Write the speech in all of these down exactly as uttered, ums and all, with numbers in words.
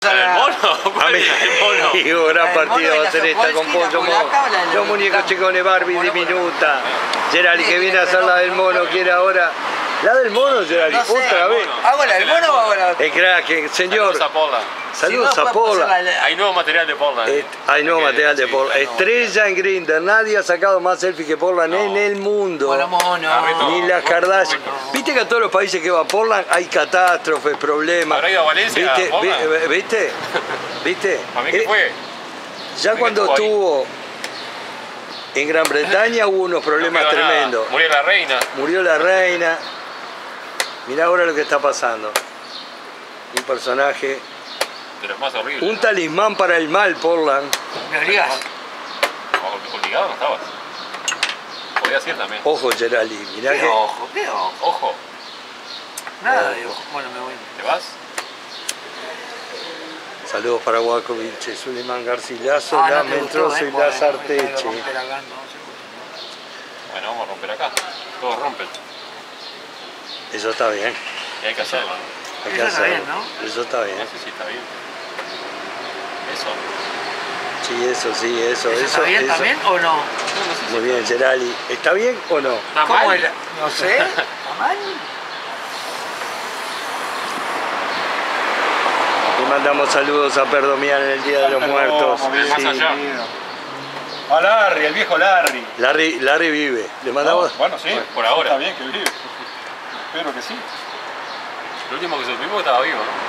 a la... ¿El mono? ¿Cuál es el mono? Digo, gran partido va a ser esta con Pollo. Los muñecos chicones, Barbie diminuta. Gerali que viene a hacer la del mono, quiere ahora. La del mono, Gerali, No sé, otra vez. ¿Hago la del mono o hago la otra? El crack, señor. Saludos a Portland. Saludos Si no, a después Portland. puedo hacer la- Hay nuevo material de Portland. Eh, hay nuevo Que- material de sí, Portland. hay nuevo Estrella en Grindr. Nadie ha sacado más selfie que Portland No. en el mundo. Bueno, mono. Arrito. Ni las Kardashian. Viste que a todos los países que va a Portland hay catástrofes, problemas. ¿Habrá ido a Valencia, ¿Viste? Portland? Vi- ¿Viste? ¿Viste? ¿A mí qué Eh, fue? Ya ¿Qué cuando estuvo ahí? estuvo en Gran Bretaña hubo unos problemas No quedó nada. tremendos. Murió la reina. Murió la reina. Mirá ahora lo que está pasando. Un personaje, De los más horribles. un talismán para el mal, Portland. ¿Me obligás? No, obligado no estabas. Podías ir también. Ojo, Gerali, mirá ¿Qué que... ojo? ¿Qué ojo? Ojo, Nada de ojo. Bueno, me voy. ¿te vas? Saludos para Guacoviche, Suleiman Garcilaso, Ah, la no te gustó, Mentroso ¿eh? y Bueno, la me tengo que Sarteche. romper acá, no se Bueno, vamos a romper acá. Todos rompen. Eso está bien. Y hay que hacerlo, ¿no? Hay que Eso está hacerlo. bien, ¿no? Eso está bien. No sé si está bien. Eso. Sí, eso, sí, eso. ¿Eso está bien eso. también o no? No, no sé si Muy bien, Gerali. ¿Está bien o no? está ¿Cómo mal. era? No sé. ¿Está mal? Le mandamos saludos a Perdomian en el Día de los Muertos. Más Sí. allá. A Larry, el viejo Larry. Larry, Larry vive. Le mandamos... No, bueno, sí. Por ahora. Está bien que vive. Espero que sí. Lo último que supimos estaba vivo, ¿no?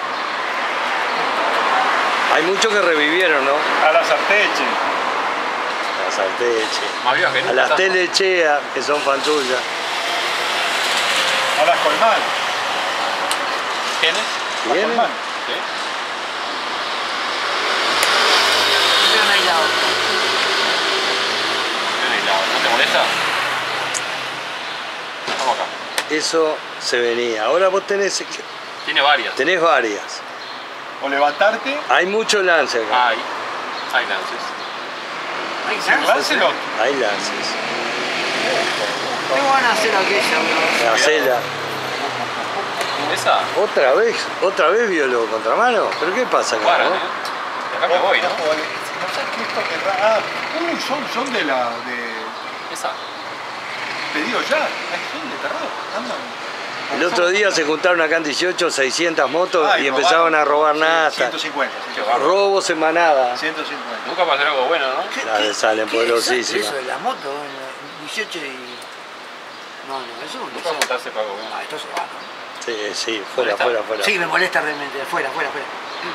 Hay muchos que revivieron, ¿no? A la Sarteche. A la Sarteche. Más vivas que A nunca. las están. Telechea, que son fan tuyas. A las Colmán. ¿Quiénes? Las ¿Vienen? Colmán. ¿Sí? Yo no he ido. Ven ahí, Laura. ¿No te molesta? Vamos acá. Eso se venía. Ahora vos tenés, Tiene varias. tenés varias. O levantarte. Hay mucho lance acá. Hay. Hay lances. Hay Sin chance. Lancelot. Hay lances. Tengo ganas de hacer aquella, bro. Hacela. ¿Esa? ¿Otra vez? ¿Otra vez biólogo contramano? ¿Pero qué pasa acá? Paran, no? ¿eh? Y acá me voy, ¿no? Ojo, vale. No sé qué esto que ra- Ah, uy, son, son de la. de. Esa. Pedido ya. Ay, son de terror. Andan. El otro día se juntaron acá en dieciocho, seiscientas motos Ah, y empezaron a robar nada. ciento cincuenta. Qué bárbaro. Robos en manada. ciento cincuenta. Nunca pasó algo bueno, ¿no? ¿Qué- Las qué- de salen qué poderosísimas. Eso de la moto, en dieciocho y... No, no, eso es un Nunca desastre. montarse para algo bueno. Ah, esto se va, ¿no? Sí, sí, fuera, Molesta. fuera, fuera. Sí, me molesta realmente. Fuera, fuera, fuera.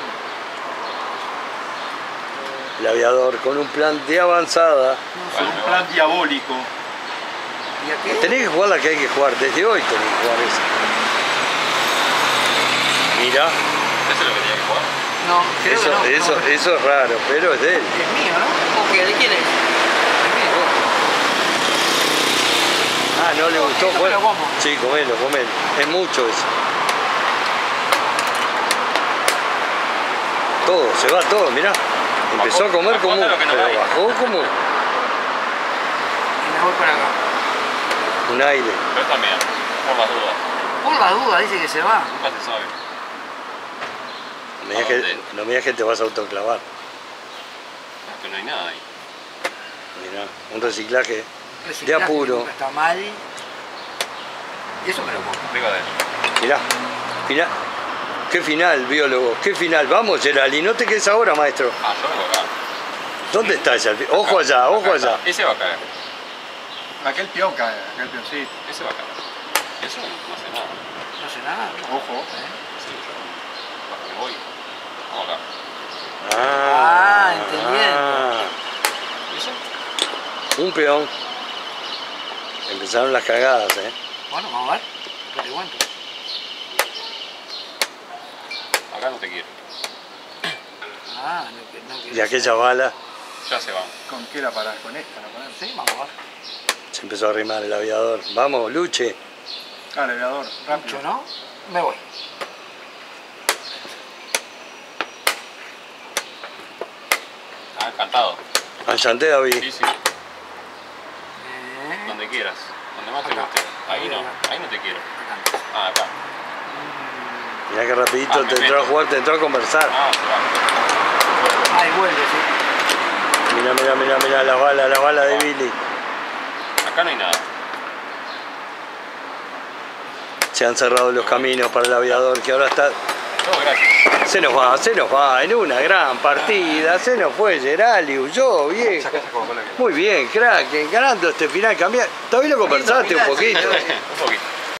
El aviador con un plan de avanzada. Con un plan diabólico. ¿Y a qué? Tenés que jugar la que hay que jugar. Desde hoy tenés que jugar esa. Mira, ¿Eso es lo que tenía que jugar? No, creo eso, que no. eso, no. eso es raro, pero es de él. Es mío, ¿no? ¿O qué? ¿De quién es? Es mío. Ah, no le gustó. Eso me Bueno, lo como. sí, comelo, comelo. Es mucho eso. Todo, se va todo, mirá. Empezó a comer bajó como... hasta lo que no pero hay. bajó como Y me voy para acá. un aire. Pero también, por las dudas. Por la duda, dice que se va. Nunca se sabe. No me digas ¿A que, dónde? no me digas que te vas a autoclavar. Pero no hay nada ahí. Mirá, un reciclaje. Reciclaje, apuro. nunca está mal. Y eso me lo como. Arriba de él. Mirá, final. Qué final, biólogo, qué final. Vamos, Gerali, no te quedes ahora, maestro. Ah, yo vengo acá. ¿Dónde está ese alfi- Ojo Acá, allá, ojo acá allá. está. Ese va a caer. Aquel peón cae, aquel peoncito. Ese va a caer. Eso no hace nada. No sé nada. Ojo. Sí, yo. Bajo, me voy. Vamos acá. Ah, entendiendo. ah. ¿Y eso? Un peón. Empezaron las cagadas, ¿eh? Bueno, vamos a ver. ¿Qué te cuento? Acá no te quiero. Ah, no, que- no que- Y aquella bala Ya se van. ¿Con qué la parás? ¿Con esta la parás? Sí, vamos a ver. se empezó a arrimar el aviador. Vamos, luche. Ah, el aviador. Rápido. Mucho, ¿no? Me voy. Ah, encantado. Enchanté, David. Sí, sí. Eh, Donde quieras. Donde más te Acá. guste. Ahí no. Ahí no te quiero. acá. Ah, acá. Mirá que rapidito Ah, te entró a jugar, te entró a conversar. Ah, se va. Ahí vuelve, sí. Mirá, mirá, mirá, mirá las balas, las balas de Billy. Acá no hay nada. Se han cerrado los caminos para el aviador que ahora está... No, gracias. Se nos va, se nos va, en una gran partida, se nos fue Gerali, huyó, viejo. Saca esa Coca-Cola que- Muy bien, crack, ganando este final, cambia. Todavía lo conversaste un poquito. Un poquito.